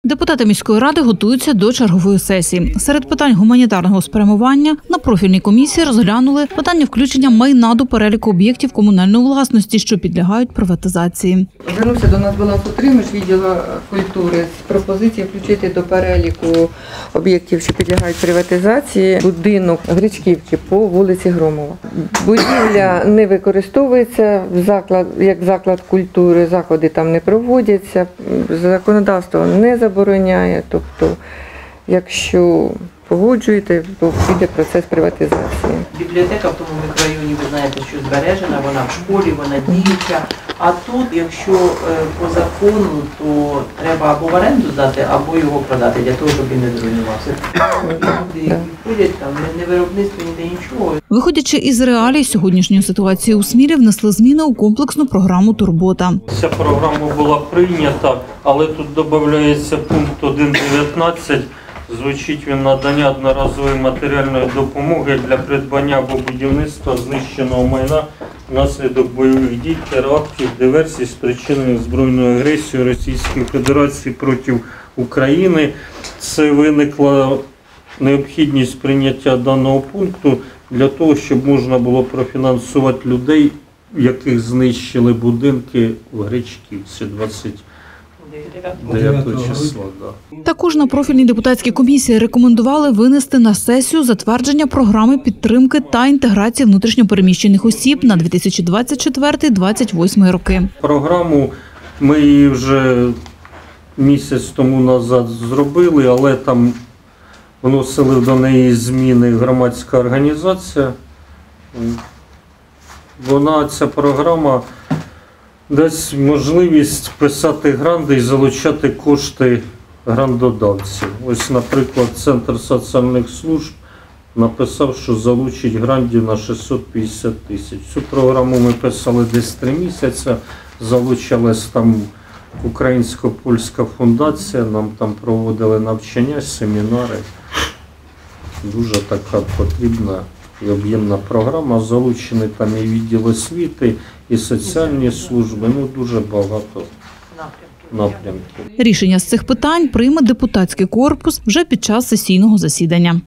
Депутати міської ради готуються до чергової сесії. Серед питань гуманітарного спрямування на профільній комісії розглянули питання включення майна до переліку об'єктів комунальної власності, що підлягають приватизації. Звернувся до нас Балас Утримач відділу культури з пропозицією включити до переліку об'єктів, що підлягають приватизації, будинок Гречківки по вулиці Громова. Будівля не використовується як заклад культури, заходи там не проводяться, законодавство не забороняє, тобто якщо погоджуєте, то піде процес приватизації. Бібліотека в тому мікрорайоні, ви знаєте, що збережена, вона в школі, вона діюча. А тут, якщо по закону, то треба або в оренду здати, або його продати, для того, щоб він не зруйнувався. Люди, які ходять, там не виробництво, ніде нічого. Виходячи із реалій сьогоднішньої ситуації у Смілі, внесли зміни у комплексну програму «Турбота». Ця програма була прийнята, але тут додається пункт 1.19. Звучить він: надання одноразової матеріальної допомоги для придбання або будівництва знищеного майна внаслідок бойових дій, терактів, диверсій, спричинених збройною агресією Російської Федерації проти України. Це виникла необхідність прийняття даного пункту для того, щоб можна було профінансувати людей, яких знищили будинки в Гречківці 29 числа. Також на профільній депутатській комісії рекомендували винести на сесію затвердження програми підтримки та інтеграції внутрішньопереміщених осіб на 2024-2028 роки. Програму ми її вже місяць тому назад зробили, але там вносили до неї зміни громадська організація. Ця програма дасть можливість писати гранти і залучати кошти грантодавців. Ось, наприклад, Центр соціальних служб написав, що залучить грантів на 650 тисяч. Цю програму ми писали десь 3 місяці, залучилась там Українсько-Польська фундація, нам там проводили навчання, семінари. Дуже така потрібна і об'ємна програма, залучені там і відділ освіти, і соціальні служби, дуже багато напрямків. Рішення з цих питань прийме депутатський корпус вже під час сесійного засідання.